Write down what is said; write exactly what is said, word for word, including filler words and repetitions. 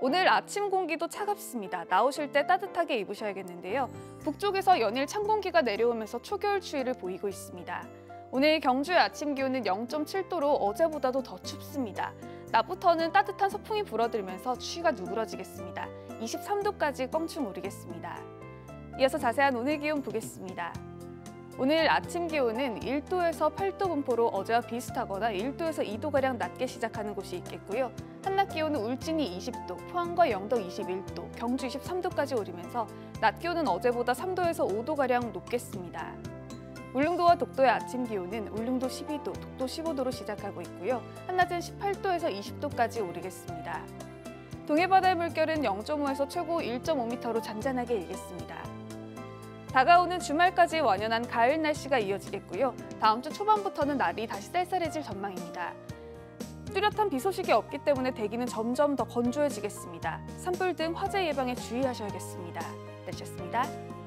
오늘 아침 공기도 차갑습니다. 나오실 때 따뜻하게 입으셔야겠는데요. 북쪽에서 연일 찬 공기가 내려오면서 초겨울 추위를 보이고 있습니다. 오늘 경주의 아침 기온은 영 점 칠 도로 어제보다도 더 춥습니다. 낮부터는 따뜻한 서풍이 불어들면서 추위가 누그러지겠습니다. 이십삼 도까지 껑충 오르겠습니다. 이어서 자세한 오늘 기온 보겠습니다. 오늘 아침 기온은 일 도에서 팔 도 분포로 어제와 비슷하거나 일 도에서 이 도가량 낮게 시작하는 곳이 있겠고요. 한낮 기온은 울진이 이십 도, 포항과 영덕 이십일 도, 경주 이십삼 도까지 오르면서 낮 기온은 어제보다 삼 도에서 오 도가량 높겠습니다. 울릉도와 독도의 아침 기온은 울릉도 십이 도, 독도 십오 도로 시작하고 있고요. 한낮은 십팔 도에서 이십 도까지 오르겠습니다. 동해바다의 물결은 영 점 오에서 최고 일 점 오 미터로 잔잔하게 일겠습니다. 다가오는 주말까지 완연한 가을 날씨가 이어지겠고요. 다음 주 초반부터는 날이 다시 쌀쌀해질 전망입니다. 뚜렷한 비 소식이 없기 때문에 대기는 점점 더 건조해지겠습니다. 산불 등 화재 예방에 주의하셔야겠습니다. 날씨였습니다.